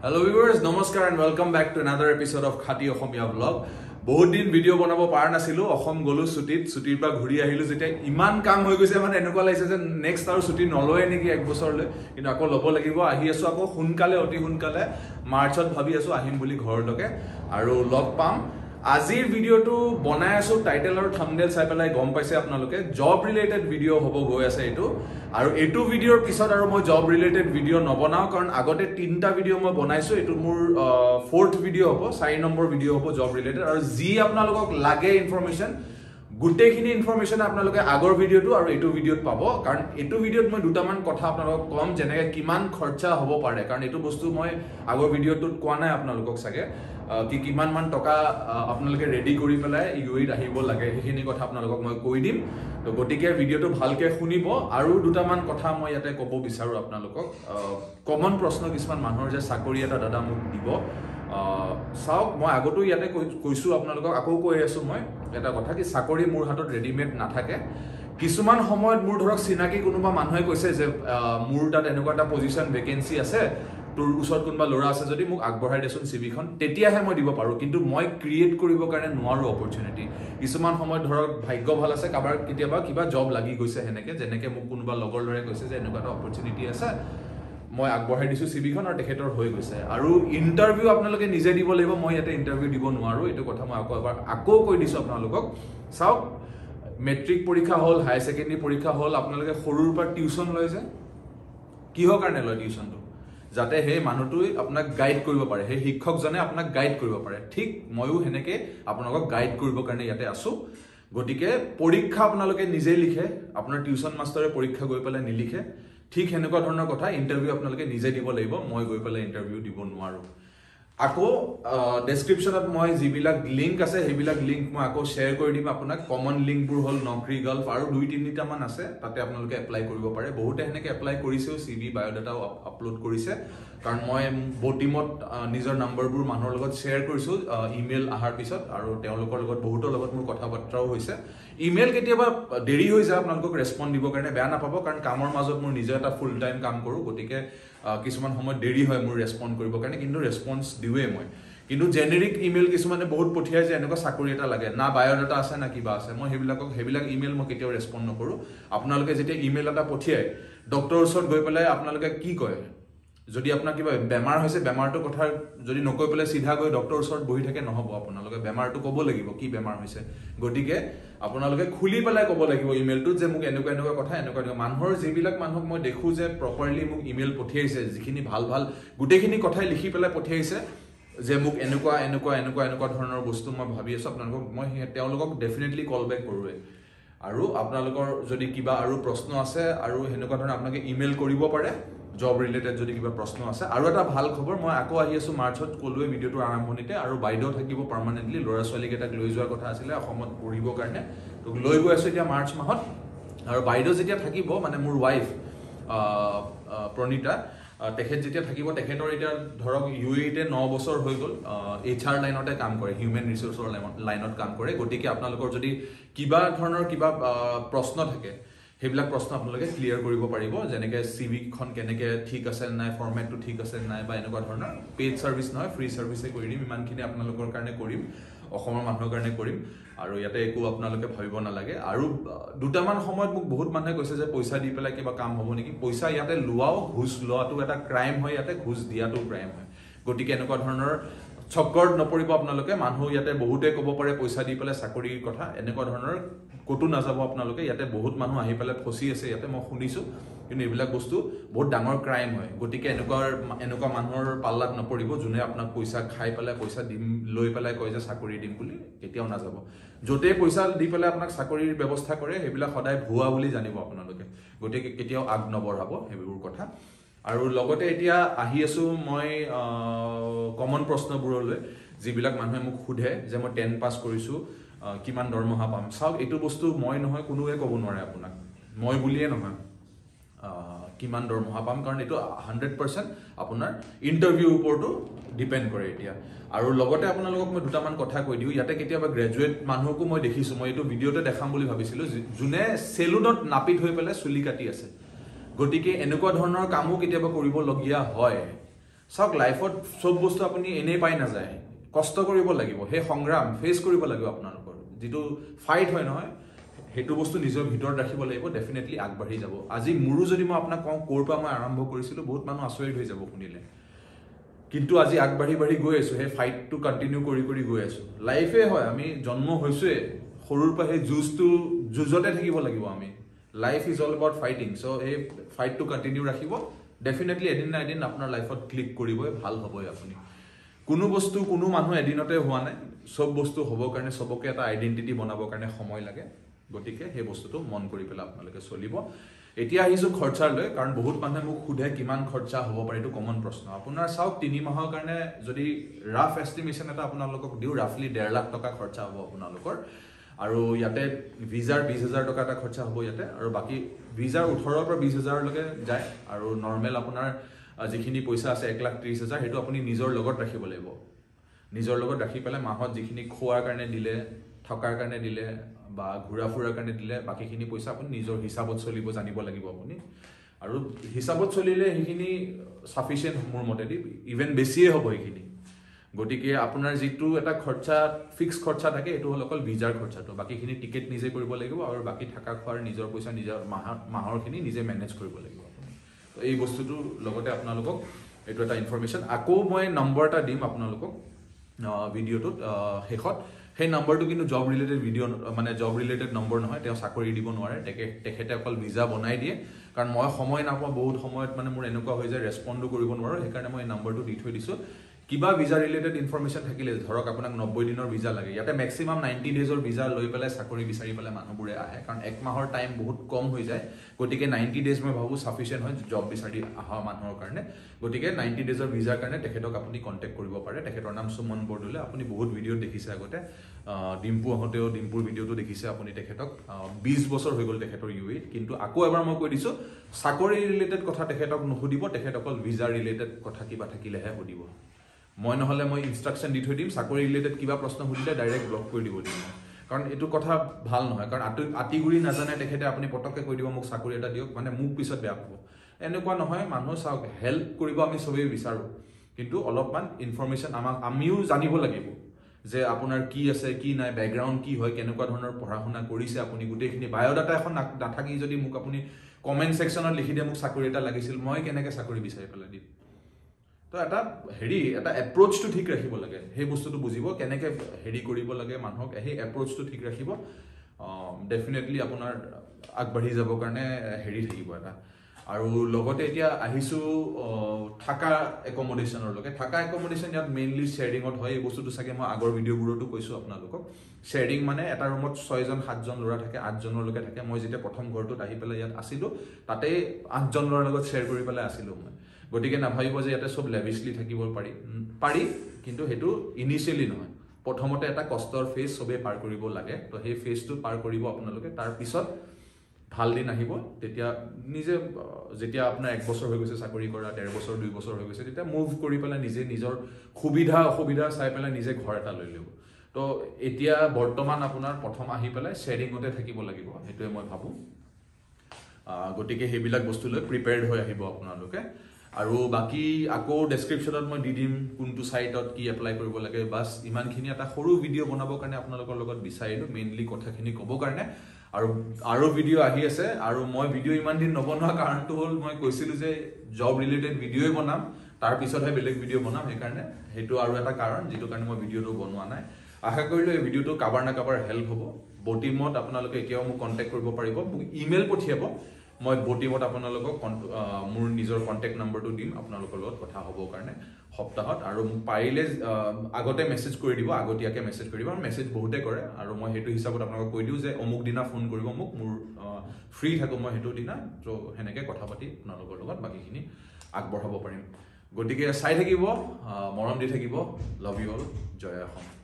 Hello viewers, namaskar and welcome back to another episode of Khati Axomiya vlog. বহুত দিন video বনাব পাৰা নাছিলো অসম গলো ছুটিৰ পৰা ঘূৰি আহিলো যেতিয়া ইমান কাম হৈ গৈছে মানে এনেকুৱা লাগিছে যে নেক্সট আৰু ছুটি নলয় নেকি এক বছৰলৈ কিন্তু আকৌ ল'ব লাগিব আহি আছো আকৌ সোনকালে অতি সোনকালে মাৰ্চত ভাবি আছো আহিম বুলি ঘৰলৈকে আৰু লগ পাম আজিৰ ভিডিওটো বনাই আছো টাইটেল আৰু থাম্বনেল চাই পেলাই গম পাইছে আপোনালোকে জব ৰিলেটেড ভিডিও হ'ব গৈ আছে এটো আৰু এটো ভিডিওৰ পিছত আৰু মই জব ৰিলেটেড ভিডিও নবনাও কাৰণ আগতে তিনটা ভিডিও মই বনাইছো এটো মোৰ 4th ভিডিও হ'ব 4 নম্বৰ ভিডিও হ'ব জব ৰিলেটেড আৰু যি আপোনালোকক লাগে ইনফৰমেশন গুটেখিনি ইনফৰমেশন আপোনালোকে আগৰ ভিডিওটো আৰু এটো ভিডিওত পাব কাৰণ এটো ভিডিওত মই দুটামান কথা আপোনালোকক কম যেনেকৈ কিমান খৰচা হ'ব পাৰে কাৰণ এটো বস্তু মই আগৰ ভিডিওটোত কোৱা নাই আপোনালোকক সাগে কি কিমান মান টকা আপোনালোকে ৰেডি কৰি পেলাই ইউইত আহিব লাগে হেখিনি কথা আপোনালোকক মই কৈ দিম তো গটিকে ভিডিওটো ভালকে শুনিব আৰু দুটামান কথা মই ইয়াতে ক'ব বিচাৰো আপোনালোকক কমন প্ৰশ্ন কিছুমান মানুহৰ যে চাকৰি এটা দাদা মোক দিব সাওক মই আগতো ইয়াতে কৈছো আপোনালোকক আকৌ কৈ আছো মই এটা কথা কি চাকৰি মোৰ হাতত ৰেডিমেড নাথাকে কিছুমান সময়ত মোৰ ধৰক চিনাকি কোনোবা মানুহে কৈছে যে মোৰ তাত এনেকুৱা এটা পজিশন ভেকেন্সি আছে তোৰ ওচৰত কোনবা লৰা আছে যদি মোক আগবঢ়াই দেচোন সিভিখন তেতিয়াহে মই দিব পাৰো কিন্তু মই ক্ৰিয়েট কৰিব কাৰণে নোৱাৰো অপৰচুনিটি কিছুমান সময় ধৰক ভাগ্য ভাল আছে কাবাৰ কেতিয়াবা কিবা জব লাগি গৈছে হেনেকে যেনেকে মোক কোনোবা লগৰ লৰে কৈছে যে এনেকুৱা এটা অপৰচুনিটি আছে মই আগবঢ়াই দিছো সিভিখন আৰু তেখেতৰ হৈ গৈছে আৰু ইন্টাৰভিউ আপোনালোকে নিজে দিব লাগিব মই ইয়াতে ইন্টাৰভিউ দিব নোৱাৰো এটো কথা মই আকৌ কৈ দিছো আপোনালোকক চাওক মেট্ৰিক পৰীক্ষা হল হাই সেকেন্ডাৰী পৰীক্ষা হল আপোনালোকে সৰুৰ পৰা টিউচন লৈ যায় কিহৰ কাৰণে লয় টিউচনটো যাতে হে মানুহটো আপোনাক গাইড কৰিব পাৰে হে শিক্ষকজনে আপোনাক গাইড কৰিব পাৰে ঠিক ময়ো হেনেকে আপোনালোকক গাইড কৰিব কাৰণে ইয়াতে আছো গটিকে পৰীক্ষা আপোনালোকে নিজে লিখে আপোনাৰ টিউচন মাষ্টৰে পৰীক্ষা গৈ পেলাই নিলিখে ঠিক হেনেকুৱা ধৰণৰ কথা ইন্টাৰভিউ আপোনালোকে নিজে দিব লাগিব মই গৈ পেলাই ইন্টাৰভিউ দিব নোৱাৰো আকৌ ডেসক্ৰিপচনত মই যিবিলাক লিংক আছে হেবিলাক লিংক মই আকৌ শেয়াৰ কৰি দিম আপোনাক কমন লিংকবোৰ হল নকৰি গল্ফ আৰু 2-3টা মান আছে তাতে আপোনালোকে এপ্লাই কৰিব পাৰে বহুতে হেনেকে এপ্লাই কৰিছেও সিভি বায়োডাটাও আপলোড কৰিছে কাৰণ মই বটিমত নিজৰ নম্বৰবোৰ মানুহৰ লগত শেয়াৰ কৰিছো ইমেইল আহাৰ পিছত আৰু তেওঁলোকৰ লগত বহুতৰ লগত মোৰ কথা বাৰ্তাও হৈছে ইমেইল কেতিয়াবা দেৰি হৈ যায় আপোনালোকক ৰেসপন্ড দিব কাৰণে বেয়া নাপাব কাৰণ কামৰ মাজত মোৰ নিজৰ এটা ফুল টাইম কাম কৰো গটিকে কিছুমান সময় দেৰি হয় মোৰ ৰেসপন্ড কৰিব কাৰণে কিন্তু ৰেসপন্স দিওৱে মই কিন্তু জেনেৰিক ইমেইল কিছুমানে বহুত পঠিয়াই যে এনেকুৱা চাকৰি এটা লাগে না বায়োডাটা আছে না কিবা আছে মই হেবিলাক ইমেইল মই কেতিয়াও ৰেসপন্ড নকৰো আপোনালোকে যেতিয়া ইমেইল এটা পঠিয়াই ডক্টৰৰ ওচৰত গৈ পেলাই আপোনালোকে কি কয় যদি আপোনাৰ কিবা বেমাৰ হৈছে বেমাৰটো কথা যদি নকৈ পেলাই সিধা গৈ ডক্টৰৰ ওচৰত বহি থাকে নহব আপোনালোকে বেমাৰটো ক'ব লাগিব কি বেমাৰ হৈছে গটিকে আপোনালোকে খুলি পেলাই ক'ব লাগিব ইমেইলটো যে মোক এনেকুৱা কথা এনেকুৱা মানুহৰ যিবিলাক মানুহক মই দেখো যে প্ৰপাৰলি মোক ইমেইল পঠিয়াইছে যিখিনি ভাল গুটেখিনি কথাই লিখি পেলাই পঠিয়াইছে যে মোক এনেকুৱা ধৰণৰ বস্তু মই ভাবি আছো আপোনালোকক মই তেওঁলোকক ডেফিনেটলি কল বেক কৰোৱে আৰু আপোনালোকৰ যদি কিবা আৰু প্ৰশ্ন আছে আৰু হেনেকুৱা ধৰণৰ আপোনালোকে ইমেইল কৰিব পাৰে জব ৰিলেটেড যদি কিবা প্ৰশ্ন আছে আৰু এটা ভাল খবৰ মই আকৌ আহি আছো মাৰ্চত কলুৱে ভিডিওটো আৰম্ভণিতে আৰু বাইদেউ থাকিব পাৰ্মানেন্টলি লৰা ছোৱালী কেটাক লৈ যোৱাৰ কথা আছিল অসমত পঢ়িব কাৰণে তো লৈ গৈ আছো এতিয়া মাৰ্চ মাহত আৰু বাইদেউ যেতিয়া থাকিব মানে মোৰ ওয়াইফ প্ৰণিতা তেখেত যেতিয়া থাকিব তেখেতৰ এতিয়া ধৰক ইউএইতে 9 বছৰ হৈ গল এইচআৰ লাইনতে কাম কৰে হিউম্যান ৰিসোৰ্সৰ লাইনত কাম কৰে গটিকে আপোনালোকৰ যদি কিবা ধৰণৰ কিবা প্ৰশ্ন থাকে হেবিলাক প্ৰশ্ন আপোনালোকে ক্লিয়াৰ কৰিব পাৰিব যেনেকৈ সিভি খন কেনেকৈ ঠিক আছে নাই ফৰমেটটো ঠিক আছে নাই বা এনেকুৱা ধৰণৰ পেইড সাৰ্ভিস নহয় ফ্ৰী সাৰ্ভিসে কৰি দিম ইমানখিনি আপোনালোকৰ কাৰণে কৰিম অসমৰ মানুহৰ কাৰণে কৰিম আৰু ইয়াতে একো আপোনালোকে ভাবিব নালাগে আৰু দুটামান সময়ত মোক বহুত মানুহে কৈছে যে পইচা দি পেলাই কিবা কাম হ'ব নেকি পইচা ইয়াতে লোৱাও ঘুষ লোৱাটো এটা ক্ৰাইম হয় ইয়াতে ঘুষ দিয়াটো ক্ৰাইম হয় গটিকে এনেকুৱা ধৰণৰ চক্কৰত নপৰিব আপোনালোকে মানুহ ইয়াতে বহুতে ক'ব পাৰে পইচা দি পেলাই চাকৰিৰ কথা এনেকুৱা ধৰণৰ কতো নাযাব আপোনালোকে ইয়াতে বহুত মানুহ আহি পেলাই ফসি আছে ইয়াতে মই শুনিছো কিন্তু এইবিলাক বস্তু বহুত ডাঙৰ ক্ৰাইম হয় গটিকে এনেকুৱা মানুহৰ পাল্লাত নপৰিব যোনে আপোনাক পইচা খাই পেলাই পইচা দিম লৈ পেলাই কয় যে চাকৰি দিম বুলি কেতিয়াও নাযাব যতে পইচা দি পেলাই আপোনাক চাকৰিৰ ব্যৱস্থা কৰে হেবিলাক সদায় ভুৱা বুলি জানিব আপোনালোকে গটিকে কেতিয়াও আগ নবঢ়াব হেবোৰ কথা আৰু লগতে এতিয়া আহি আছো মই কমন প্ৰশ্নবোৰলৈ যিবিলাক মানুহে মোক খুধে যে মই 10 পাস কৰিছো কিমান দৰমহা পাম চাওক এটো বস্তু মই নহয় কোনোৱে ক'ব নোৱাৰে আপোনাক মই বুলিয়ে নহয় কিমান দৰমহা পাম কাৰণ এটো 100% আপোনাৰ ইন্টাৰভিউ ওপৰটো ডিপেন্ড কৰে এতিয়া আৰু লগতে আপোনালোকক মই দুটামান কথা কৈ দিও ইয়াতে কেতিয়াবা গ্ৰেজুৱেট মানুহকো মই দেখিছো মই এটো ভিডিওতে দেখাম বুলি ভাবিছিলো যোনে সেলুনত নাপিত হৈ পেলাই চুলি কাটি আছে গটিকে এনেকুৱা ধৰণৰ কামো কেতিয়াবা কৰিব লগিয়া হয় চাওক লাইফত সব বস্তু আপুনি এনেই পাই না যায় কষ্ট কৰিব লাগিব হে সংগ্ৰাম ফেস কৰিব লাগিব আপোনালোকৰ যেটো ফাইট হয় নহয় হেতু বস্তু নিজৰ ভিতৰত ৰাখিব লাগিব ডেফিনেটলি আগবাঢ়ি যাব আজি মুৰু যদি মই আপোনাক কওঁ কোৰপা মই আৰম্ভ কৰিছিলো বহুত মানুহ আচৰিত হৈ যাব শুনিলে কিন্তু আজি আগবাঢ়ি বাঢ়ি গৈ আছো হে ফাইট টু কন্টিনিউ কৰি গৈ আছো লাইফে হয় আমি জন্ম হৈছোৱে সৰুৰ পৰা হে যুজতে থাকিব লাগিব আমি life is all about fighting so এই ফাইট টু কন্টিনিউ ৰাখিব ডেফিনেটলি এদিন না এদিন আপোনাৰ লাইফত ক্লিক কৰিবই ভাল হ'বই আপুনি কোনো বস্তু কোনো মানুহ এদিনতে হোৱা নাই সব বস্তু হ'বৰ কাৰণে সবকে এটা আইডেন্টিটি বনাবৰ কাৰণে সময় লাগে গতিকে হে বস্তুটো মন কৰি পেলা আপোনালোকে চলিব এতিয়া আহিছো খৰচা লৈ কাৰণ বহুত মানুহে মোক খুধে কিমান খৰচা হ'ব পাৰে এটো কমন প্ৰশ্ন আপোনাৰ চাওক 3 মাহৰ কাৰণে যদি ৰাফ এস্টিমেশন এটা আপোনালোকক দিও ৰাফলি 1.5 লাখ টকা খৰচা হ'ব আপোনালোকৰ আৰু ইয়াতে ভিজাৰ 20000 টকা এটা খৰচা হ'ব ইয়াতে আৰু বাকি ভিজাৰ 18 পৰা 20000 লৈকে যায় আৰু নরমাল আপোনাৰ যিখিনি পইচা আছে 1,30,000 হেতু আপুনি নিজৰ লগত ৰাখিব লাগিব নিজৰ লগত ৰাখি পেলাই মাহত যিখিনি খোৱাৰ কাৰণে দিলে থকাৰ কাৰণে দিলে বা ঘুৰা ফুৰাৰ কাৰণে দিলে বাকিখিনি পইচা আপুনি নিজৰ হিচাপত চলিব জানিব লাগিব আপুনি আৰু হিচাপত চলিলে হেখিনি সাফিশিয়েন্ট মোৰ মতে দি ইভেন বেছিয়ে হ'ব হেখিনি গটিকে আপোনাৰ যেটো এটা খৰচা ফিক্স খৰচা থাকে এটো হল অকল ভিজাৰ খৰচাটো বাকিখিনি টিকেট নিজে কৰিব লাগিব আৰু বাকি থাকা খোৱাৰ নিজৰ পইচা নিজৰ মাহৰখিনি নিজে মেনেজ কৰিব লাগিব তো এই বস্তুটো লগতে আপোনালোকক এটো এটা ইনফৰমেশন আকৌ মই নম্বৰ এটা দিম আপোনালোকক ভিডিওটোত হেখত হে নম্বৰটো কিন্তু জব ৰিলেটেড ভিডিও মানে জব ৰিলেটেড নম্বৰ নহয় তেওঁ চাকৰি দিব নোৱাৰে তেখেতে অকল ভিজা বনাই দিয়ে কাৰণ মই সময় নাপাওঁ বহুত সময়ত মানে মোৰ এনেকুৱা হৈ যায় ৰেসপন্ডো কৰিব নোৱাৰো হেকাৰণে মই নম্বৰটো দি থৈ দিছো কিবা ভিজা ৰিলেটেড ইনফৰমেশন থাকিলে ধৰক আপোনাক 90 দিনৰ ভিজা লাগে ইয়াতে ম্যাক্সিমাম 90 ডেজৰ ভিজা লৈ পেলাই চাকৰি বিচাৰি পেলাই মানুহবোৰে আহে কাৰণ এক মাহৰ টাইম বহুত কম হৈ যায় গটিকে 90 ডেজ মই ভাবো সাফিশিয়েন্ট হয় জব বিচাৰি আহা মানুহৰ কাৰণে গটিকে 90 ডেজৰ ভিজাৰ কাৰণে তেখেতক আপুনি কন্টাক্ট কৰিব পাৰে তেখেতৰ নাম সুমন বৰদলৈ আপুনি বহুত ভিডিও দেখিছে আগতে ডিম্পু হতেও ডিম্পুৰ ভিডিওটো দেখিছে আপুনি তেখেতক 20 বছৰ হৈ গল তেখেতৰ ইউএ কিন্তু আকৌ এবাৰ মই কৈ দিছো চাকৰি ৰিলেটেড কথা তেখেতক নুহুদিব তেখেতকল ভিজা ৰিলেটেড কথা কিবা থাকিলেহে হুদিব মই নহলে মই ইনস্ট্ৰাকশন দি থৈ দিম চাকৰি ৰিলেটেড কিবা প্ৰশ্ন হুদিলে ডাইৰেক্ট ব্লক কৰি দিব দিম কাৰণ এটো কথা ভাল নহয় কাৰণ আতিগুৰি নাজানে তেখেতে আপুনি পটকে কৈ দিব মোক চাকৰি এটা দিয়ক মানে মোক পিছত বেয়া পাব এনেকুৱা নহয় মানুহ চাওক হেল্প কৰিব আমি সবেই বিচাৰো কিন্তু অলপমান ইনফৰমেশন আমিও জানিব লাগিব যে আপোনাৰ কি আছে কি নাই ব্যাকগ্ৰাউণ্ড কি হয় কেনেকুৱা ধৰণৰ পঢ়াশুনা কৰিছে আপুনি গুটেখিনি বায়োডাটা এখন নাথাকি যদি মোক আপুনি কমেন্ট সেকশনত লিখি দিয়ে মোক চাকৰি এটা লাগিছিল মই কেনেকৈ চাকৰি বিচাৰি পেলাই দিম তো এটা এটা এপ্ৰোচটো ঠিক ৰাখিব লাগে সেই বস্তুটো বুজিব কেনেকৈ কৰিব লাগে মানুহক এই এপ্ৰোচটো ঠিক ৰাখিব ডেফিনেটলি আপোনাৰ আগবাঢ়ি যাব কাৰণে থাকিব এটা আৰু লগতে এতিয়া আহিছো থাকা একমোডেশনৰ লগে থাকা একমোডেশন ইয়াত মেইনলি শেয়াৰিংত হয় এই বস্তুটো সাকে মই আগৰ ভিডিওবোৰতো কৈছো আপোনালোকক শেয়াৰিং মানে এটা ৰুমত 6 জন 7 জন লৰা থাকে 8 জনৰ লগে থাকে মই যেতিয়া প্ৰথম ঘৰটোত আহি পেলাই ইয়াত আছিলো তাতে 8 জন লৰাৰ লগত শেয়াৰ কৰি পেলাই আছিলো মই গটিকে না ভাবিব যে ইয়াতে সব লেভিশলি থাকিব পাৰি কিন্তু হেতু ইনিশিয়ালি নহয় প্ৰথমতে এটা কষ্টৰ ফেজ সবে পাৰ কৰিব লাগে তো সেই ফেজটো পাৰ কৰিব আপোনালোকে তাৰ পিছত ভাল দিন আহিব তেতিয়া নিজে যেতিয়া আপোনাৰ 1 বছৰ হৈ গৈছে চাকৰি কৰা 1.5 বছৰ 2 বছৰ হৈ গৈছে তেতিয়া মুভ কৰি পেলাই নিজে নিজৰ সুবিধা অসুবিধা চাই পেলাই নিজে ঘৰ এটা লৈ লব তো এতিয়া বৰ্তমান আপোনাৰ প্ৰথম আহি পেলাই শেয়াৰিংতে থাকিব লাগিব হেতুৱে মই ভাবো গটিকে হেবিলাক বস্তু লৈ প্ৰিপেয়াৰ্ড হৈ আহিব আপোনালোকে আৰু বাকি আকৌ ডেসক্ৰিপচনত মই দি দিম কোনটো সাইটত কি এপ্লাই কৰিব লাগে বাস ইমানখিনি এটা সৰু ভিডিও বনাবৰ কাৰণে আপোনালোকৰ লগত বিচাৰিলো মেইনলি কথাখিনি ক'ব কাৰণে আৰু ভিডিও আহি আছে আৰু মই ভিডিও ইমান দিন নবনোৱা কাৰণটো হল মই কৈছিলো যে জব ৰিলেটেড ভিডিওই বনাম তাৰ পিছতহে বেলেগ ভিডিও বনাম এই কাৰণে হেতু আৰু এটা কাৰণ যেটো কাৰণে মই ভিডিওটো বনোৱা নাই আশা কৰিলো এই ভিডিওটো কাবাৰ না কাবাৰ হেল্প হ'ব বটিমত আপোনালোকে এতিয়াও মোক কন্টাক্ট কৰিব পাৰিব মোক ইমেইল পঠিয়াব মই বটিমত আপোনালোকক মোৰ নিজৰ কন্টাক্ট নম্বৰটো দিম আপোনালোকৰ লগত কথা হ'ব কাৰণে সপ্তাহত আৰু মোক পাৰিলে আগতে মেছেজ কৰি দিব আগতীয়াকে মেছেজ কৰি দিব আৰু মেছেজ বহুতে কৰে আৰু মই হেতু হিচাপত আপোনালোকক কৈ দিও যে অমুক দিনা ফোন কৰিব মোক মোৰ ফ্ৰী থাকো মই হেতু দিনা তো হেনেকে কথা পাতি আপোনালোকৰ লগত বাকিখিনি আগবঢ়াব পাৰিম গটিকে চাই থাকিব মৰম দি থাকিব লাভ ইউ অল জয় অসম